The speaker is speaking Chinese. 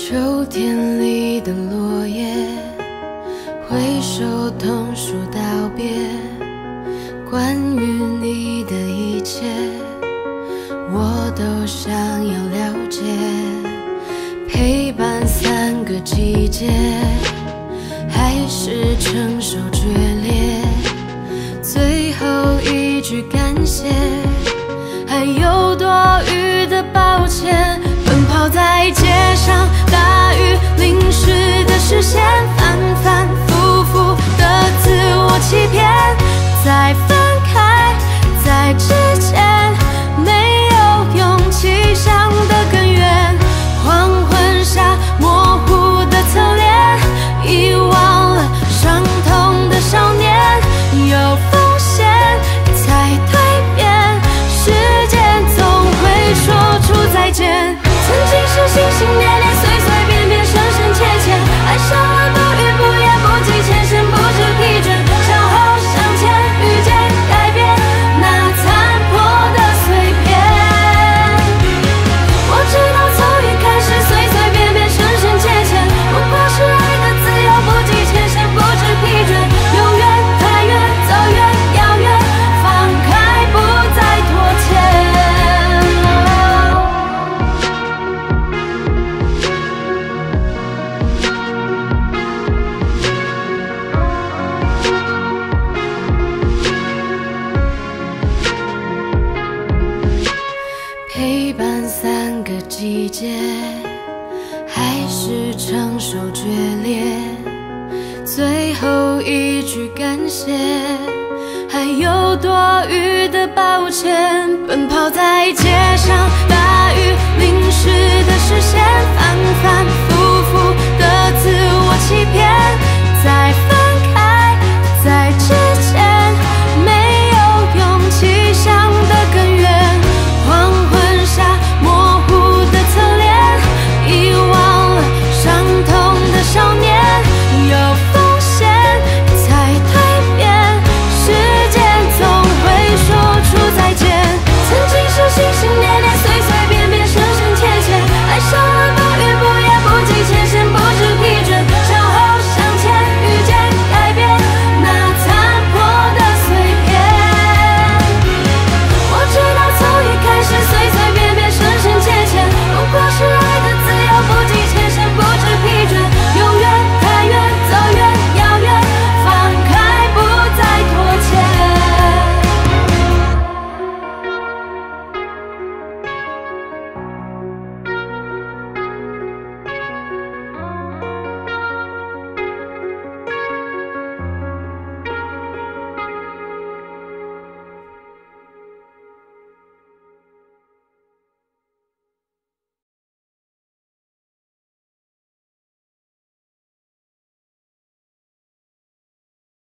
秋天里的落叶，挥手同说道别。关于你的一切，我都想要了解。陪伴3个季节，还是承受决裂。最后一句感谢，还有多余的抱歉。奔跑在街上，大雨淋湿的视线，反反复复的自我欺骗。在分开，在之前没有勇气想得更远。黄昏下模糊的侧脸，遗忘了伤痛的少年。有风险才蜕变，时间总会说出再见。曾经是心心念念，随随便便，深深切切，爱上了不语不言，不计前嫌，不知疲倦，向后向前，遇见改变那残破的碎片。我知道从一开始随随便便，深深切切，不过是爱的自由，不计前嫌，不知疲倦，永远太远，走远遥远，放开不再拖欠。陪伴3个季节，还是承受决裂。最后一句感谢，还有多余的抱歉。奔跑在街上，大雨淋湿的视线。